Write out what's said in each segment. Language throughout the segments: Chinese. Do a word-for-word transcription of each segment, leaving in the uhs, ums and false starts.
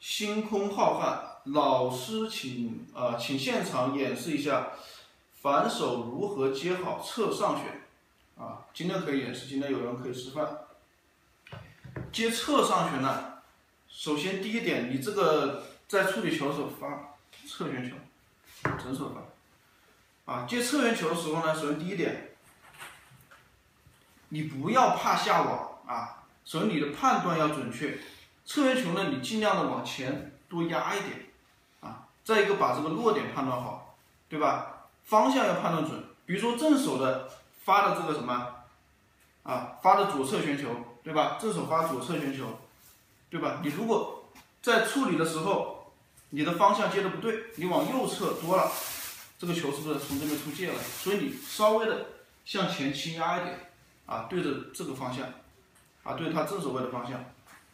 星空浩瀚，老师请啊、呃，请现场演示一下反手如何接好侧上旋啊。今天可以演示，今天有人可以示范。接侧上旋呢，首先第一点，你这个在处理球的时候发侧旋球，整手发。啊，接侧旋球的时候呢，首先第一点，你不要怕下网啊，首先你的判断要准确。侧旋球呢，你尽量的往前多压一点，啊，再一个把这个落点判断好，对吧？方向要判断准。比如说正手的发的这个什么，啊，发的左侧旋球，对吧？正手发左侧旋球，对吧？你如果在处理的时候，你的方向接的不对，你往右侧多了，这个球是不是从这边出界了？所以你稍微的向前倾压一点，啊，对着这个方向，啊，对着它正手位的方向。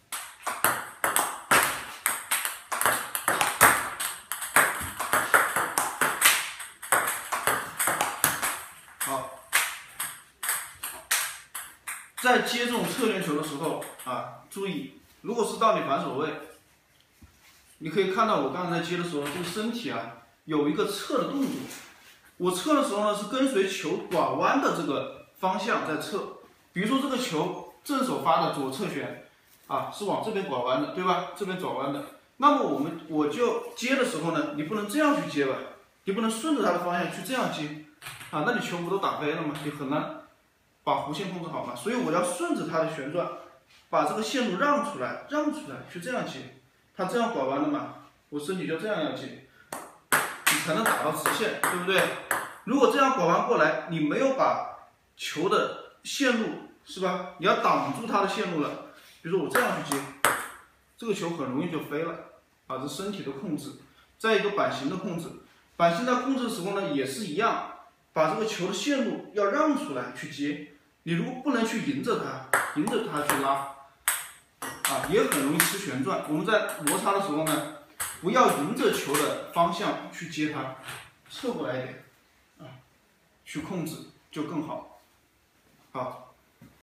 在接这种侧旋球的时候啊，注意，如果是到你反手位，你可以看到我刚才在接的时候，这个身体啊有一个侧的动作。我侧的时候呢，是跟随球拐弯的这个方向在侧。比如说这个球正手发的左侧旋啊，是往这边拐弯的，对吧？这边转弯的。那么我们我就接的时候呢，你不能这样去接吧？你不能顺着它的方向去这样接啊，那你球不都打飞了吗？你很难把弧线控制好嘛，所以我要顺着它的旋转，把这个线路让出来，让出来，去这样接。它这样拐弯的嘛，我身体就这样要接，你才能打到直线，对不对？如果这样拐弯过来，你没有把球的线路是吧？你要挡住它的线路了。比如说我这样去接，这个球很容易就飞了啊！这身体的控制，再一个板型的控制，板型在控制的时候呢，也是一样。把这个球的线路要让出来去接，你如果不能去迎着它，迎着它去拉，啊，也很容易吃旋转。我们在摩擦的时候呢，不要迎着球的方向去接它，侧过来一点，啊，去控制就更好。好。